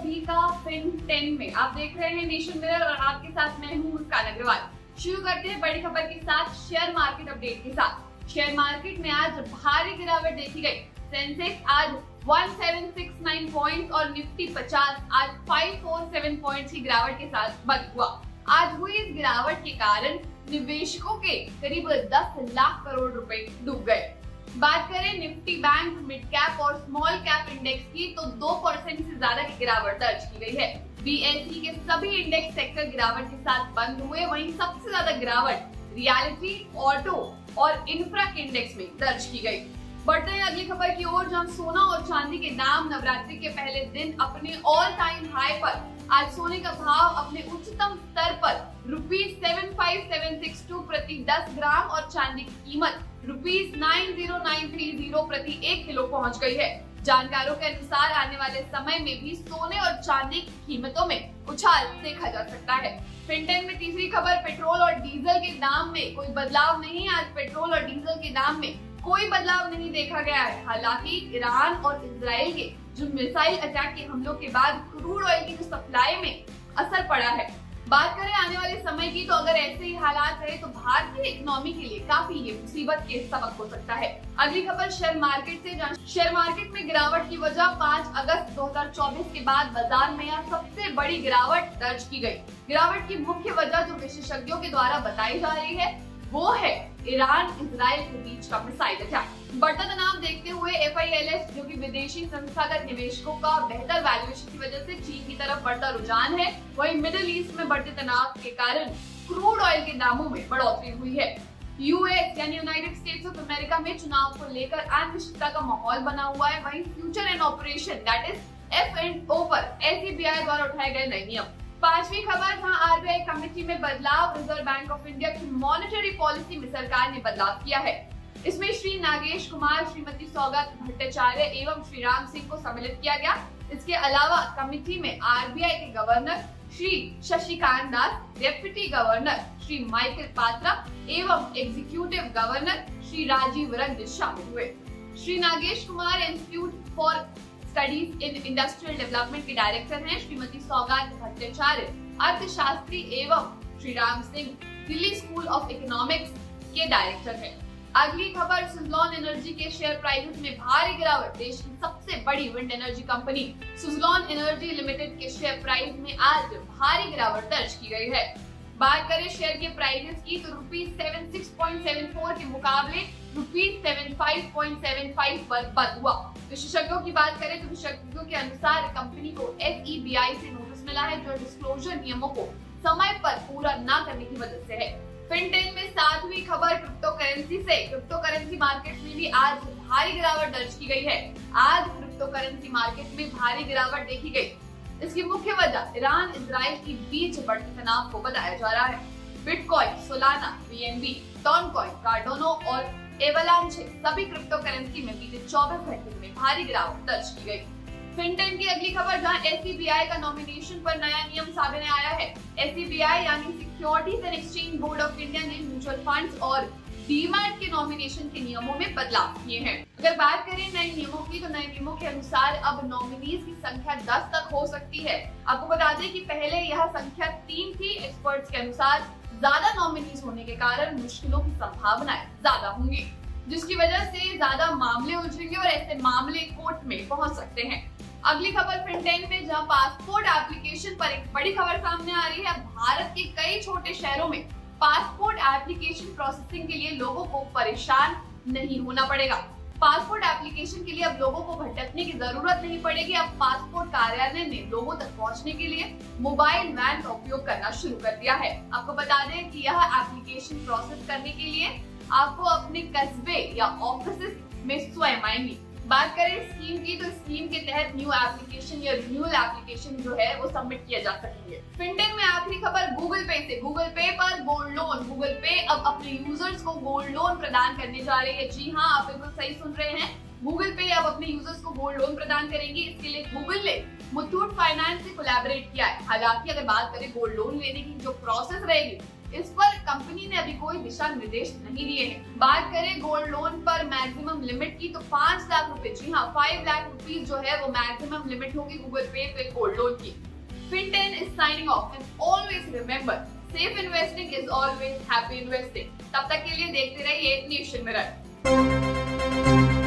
अभी का फिन 10 में आप देख रहे हैं नेशन मिरर और आपके साथ मैं हूं मुस्कान अग्रवाल। शुरू करते हैं बड़ी खबर के साथ शेयर मार्केट अपडेट के साथ। शेयर मार्केट में आज भारी गिरावट देखी गई। सेंसेक्स आज 1769 पॉइंट्स और निफ्टी 50 आज 547 पॉइंट्स की गिरावट के साथ बंद हुआ। आज हुई इस गिरावट के कारण निवेशकों के करीब 10 लाख करोड़ रुपए डूब गए। बात करें निफ्टी बैंक मिड कैप और स्मॉल कैप इंडेक्स की तो 2% से ज्यादा की गिरावट दर्ज की गई है। BSE के सभी इंडेक्स सेक्टर गिरावट के साथ बंद हुए। वहीं सबसे ज्यादा गिरावट रियलिटी, ऑटो और इंफ्रा के इंडेक्स में दर्ज की गई। बढ़ते हैं अगली खबर की ओर, जहां सोना और चांदी के दाम नवरात्रि के पहले दिन अपने ऑल टाइम हाई पर। आज सोने का भाव अपने उच्चतम स्तर पर ₹75762 प्रति 10 ग्राम और चांदी की कीमत ₹90930 प्रति 1 किलो पहुंच गई है। जानकारों के अनुसार आने वाले समय में भी सोने और चांदी की कीमतों में उछाल देखा जा सकता है। फिन10 में तीसरी खबर, पेट्रोल और डीजल के दाम में कोई बदलाव नहीं। आज पेट्रोल और डीजल के दाम में कोई बदलाव नहीं देखा गया है। हालांकि ईरान और इजराइल के जो मिसाइल अटैक के हमलों के बाद क्रूड ऑयल की जो सप्लाई में असर पड़ा है। बात करें आने वाले समय की तो अगर ऐसे ही हालात रहे तो भारतीय इकोनॉमी के लिए काफी ये मुसीबत के सबक हो सकता है। अगली खबर शेयर मार्केट से, जहां शेयर मार्केट में गिरावट की वजह 5 अगस्त 2024 के बाद बाजार में यह सबसे बड़ी गिरावट दर्ज की गई। गिरावट की मुख्य वजह जो विशेषज्ञों के द्वारा बताई जा रही है वो है ईरान इजराइल के बीच का मिसाइल अटैक। बढ़ता तनाव देखते हुए FILS जो कि विदेशी संस्थागत निवेशकों का बेहतर वैल्यूएशन की वजह से चीन की तरफ बढ़ता रुझान है। वहीं मिडिल ईस्ट में बढ़ते तनाव के कारण क्रूड ऑयल के दामों में बढ़ोतरी हुई है। US यानी यूनाइटेड स्टेट्स ऑफ अमेरिका में चुनाव को लेकर अनिश्चितता का माहौल बना हुआ है। वहीं future and operation that is F&O पर SEBI द्वारा उठाए गए नए नियम। पांचवी खबर, जहां RBI कमेटी में बदलाव। रिजर्व बैंक ऑफ इंडिया की मॉनेटरी पॉलिसी में सरकार ने बदलाव किया है। इसमें श्री नागेश कुमार, श्रीमती सौगत भट्टाचार्य एवं श्री राम सिंह को सम्मिलित किया गया। इसके अलावा कमेटी में RBI के governor Shri Shashikant Das, deputy governor Shri Michael Patra एवं एग्जीक्यूटिव गवर्नर श्री राजीव रंजन शामिल हुए। Shri Nagesh Kumar institute for studies in industrial development के डायरेक्टर हैं। श्रीमती सौगात भट्टाचार्य अर्थशास्त्री एवं Shri Ram Singh Delhi school of economics के डायरेक्टर हैं। अगली खबर, सुजलॉन एनर्जी के शेयर प्राइस में भारी गिरावट। देश की सबसे बड़ी wind energy company Suzlon energy limited के शेयर प्राइस में आज भारी गिरावट दर्ज की गई है। बात करें शेयर के प्राइसेस की तो ₹76.74 के मुकाबले ₹75.75 पर बंद हुआ। विशेषज्ञों की बात करें तो विशेषज्ञों के अनुसार कंपनी को SEBI से नोटिस मिला है जो डिस्क्लोजर नियमों को समय पर पूरा न करने की वजह से है। फिन10 में सातवीं खबर क्रिप्टो करेंसी से। क्रिप्टो करेंसी मार्केट में भी आज भारी गिरावट दर्ज की गई है। आज क्रिप्टो करेंसी मार्केट में भारी गिरावट देखी गई। इसकी मुख्य वजह ईरान इजराइल के बीच बढ़ते तनाव को बताया जा रहा है। Bitcoin, Solana, BNB, Toncoin, Cardano और एवलांचे सभी क्रिप्टो करेंसी में बीते 24 घंटे में भारी गिरावट दर्ज की गई। फिन10 की अगली खबर, जहां SEBI का नॉमिनेशन पर नया नियम सामने आया है। SEBI यानी securities and exchange board of India ने म्यूचुअल फंड्स और डीमैट के नॉमिनेशन के नियमों में बदलाव किए हैं। अगर बात करें नए नियमों की तो नए नियमों के अनुसार अब नॉमिनीज की संख्या 10 तक हो सकती है। आपको बता दें कि पहले यह संख्या 3 थी। एक्सपर्ट्स के अनुसार ज्यादा नॉमिनीज होने के कारण मुश्किलों की संभावनाएं ज्यादा होंगी, जिसकी वजह से ज्यादा मामले उलझेंगे और ऐसे मामले कोर्ट में पहुंच सकते हैं। अगली खबर फिन10 में, जहां पासपोर्ट एप्लीकेशन पर एक बड़ी खबर सामने आ रही है। भारत के कई छोटे शहरों में पासपोर्ट एप्लीकेशन प्रोसेसिंग के लिए लोगों को परेशान नहीं होना पड़ेगा। पासपोर्ट एप्लीकेशन के लिए अब लोगों को भटकने की जरूरत नहीं पड़ेगी। अब पासपोर्ट कार्यालय ने लोगों तक पहुंचने के लिए मोबाइल वैन का उपयोग करना शुरू कर दिया है। आपको बता दें कि यह एप्लीकेशन प्रोसेस करने के लिए आपको अपने कस्बे या ऑफिस में स्वयं आएंगी। बात करें स्कीम की तो स्कीम के तहत न्यू एप्लीकेशन या रिन्यूअल एप्लीकेशन जो है वो सबमिट किया जा सकेंगे। फिन10 में आखिरी खबर गूगल पे से। गूगल पे पर गोल्ड लोन। गूगल पे अब अपने यूजर्स को गोल्ड लोन प्रदान करने जा रही है। जी हाँ, आप बिल्कुल सही सुन रहे हैं। गूगल पे अब अपने यूजर्स को गोल्ड लोन प्रदान करेंगी। इसके लिए गूगल ने मुथूट फाइनेंस से कोलैबोरेट किया है। हालांकि अगर बात करें गोल्ड लोन लेने की जो प्रोसेस रहेगी इस पर कंपनी ने अभी कोई दिशा निर्देश नहीं दिए हैं। बात करें गोल्ड लोन पर मैक्सिमम लिमिट की तो 5 लाख रुपए, जी हाँ 5 लाख रुपीज जो है वो मैक्सिमम लिमिट होगी गूगल पे पे गोल्ड लोन की। FinTen is signing off and always remember, safe investing is always happy investing। तब तक के लिए देखते रहिए नेशन मिरर।